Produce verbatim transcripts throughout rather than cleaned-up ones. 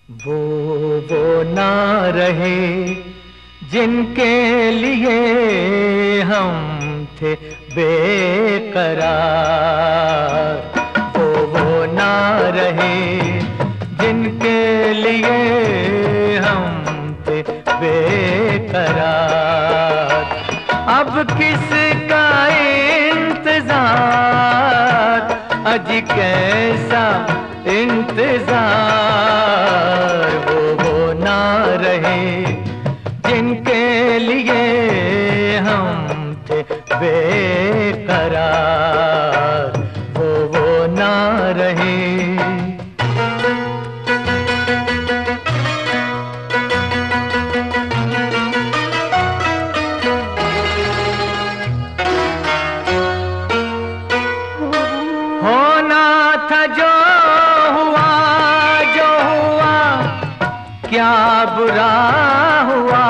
वो वो ना रहे जिनके लिए हम थे बेकरार। वो वो ना रहे जिनके लिए हम थे बेकरार। अब किसका इंतजार, अजी कैसा इंतजार। वो वो ना रहे जिनके लिए हम थे बेकरार। वो वो ना रहे। होना था जो हुआ, जो हुआ क्या बुरा हुआ।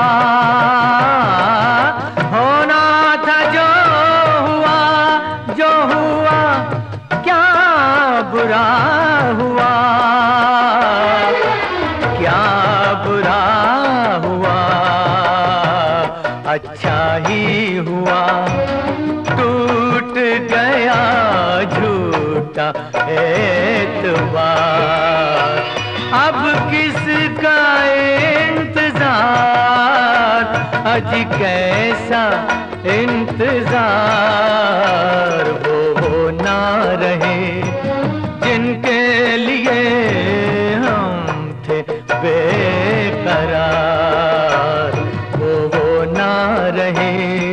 होना था जो हुआ, जो हुआ क्या बुरा हुआ। क्या बुरा हुआ, अच्छा ही हुआ। टूट गया झूठा एतबार। अब किसका इंतजार, अजी कैसा इंतजार। वो वो ना रहे जिनके लिए हम थे बेकरार। वो वो ना रहे।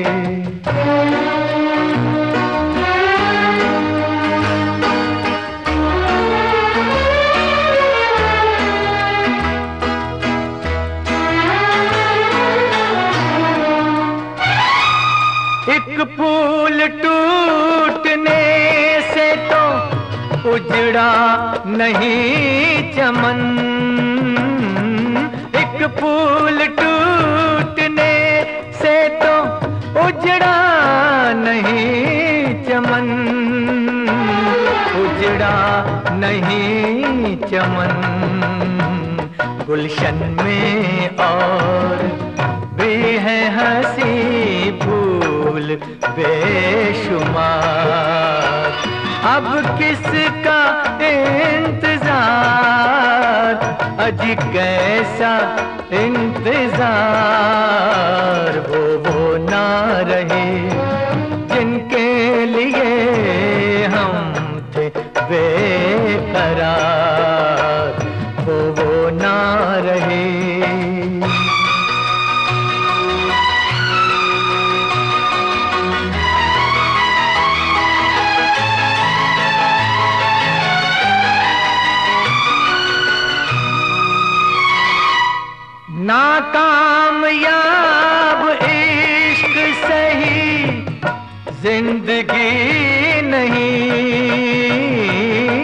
एक फूल टूटने से तो उजड़ा नहीं चमन। एक फूल टूटने से तो उजड़ा नहीं चमन। उजड़ा नहीं चमन। गुलशन में और भी है हंसी फूल बेशुमार। अब किसका इंतजार, अजी कैसा इंतजार। वो वो ना रहे जिनके लिए हम थे बेकरार। वो वो ना रहे। नाकामयाब इश्क सही जिंदगी नहीं।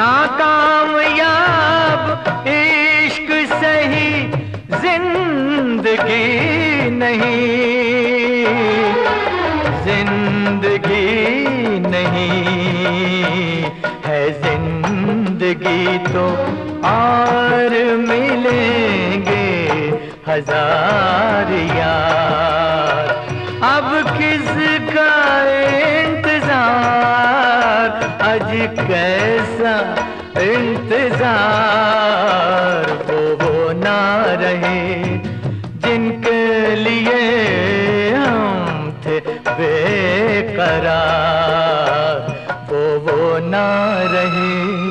नाकामयाब इश्क सही जिंदगी नहीं। जिंदगी नहीं है जिंदगी तो और मिलेंगे हजार यार। अब किसका इंतजार, आज कैसा इंतजार। वो वो ना रहे जिनके लिए हम थे बेकरार। वो वो ना रहे।